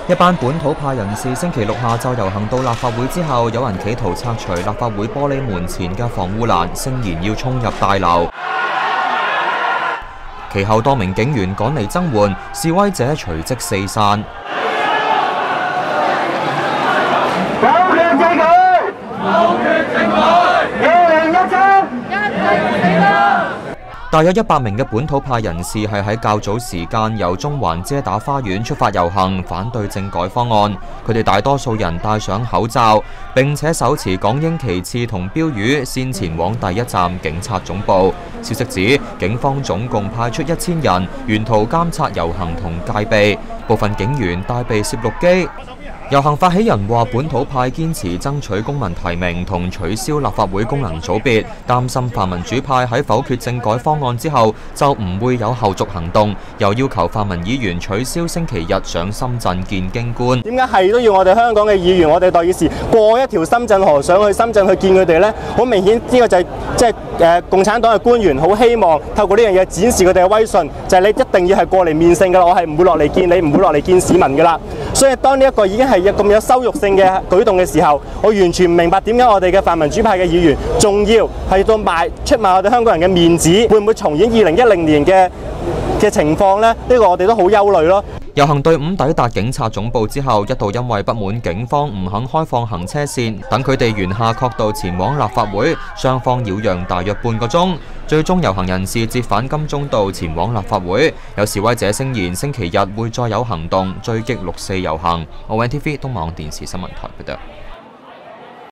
一班本土派人士星期六下晝遊行到立法會之後，有人企圖拆除立法會玻璃門前嘅防護欄，聲言要衝入大樓。其後多名警員趕嚟增援，示威者隨即四散。大約100名嘅本土派人士係喺較早時間由中環遮打花園出發遊行，反對政改方案。佢哋大多數人戴上口罩，並且手持港英旗幟同標語，先前往第一站警察總部。消息指，警方總共派出1000人，沿途監察遊行同戒備，部分警員帶備攝錄機。遊行發起人話：本土派堅持爭取公民提名同取消立法會功能組別，擔心泛民主派喺否決政改方案之後就唔會有後續行動，又要求泛民議員取消星期日上深圳見京官。 點解係都要我哋香港嘅議員、我哋代議士過一條深圳河上去深圳去見佢哋呢？好明顯呢個就係共產黨嘅官員好希望透過呢樣嘢展示佢哋嘅威信，就係你一定要係過嚟面聖㗎啦，我係唔會落嚟見你，唔會落嚟見市民㗎啦。所以當呢一個已經係咁有羞辱性嘅舉動嘅時候，我完全唔明白點解我哋嘅泛民主派嘅議員仲要係到出賣我哋香港人嘅面子，會唔會重演2010年嘅情況呢？呢個我哋都好憂慮咯。 遊行隊伍抵達警察總部之後，一度因為不滿警方唔肯開放行車線，等佢哋沿夏慤道前往立法會，雙方擾攘大約半個鐘。最終遊行人士折返金鐘道前往立法會。有示威者聲言星期日會再有行動，追擊6·4遊行。ONTV 東網電視新聞台報道。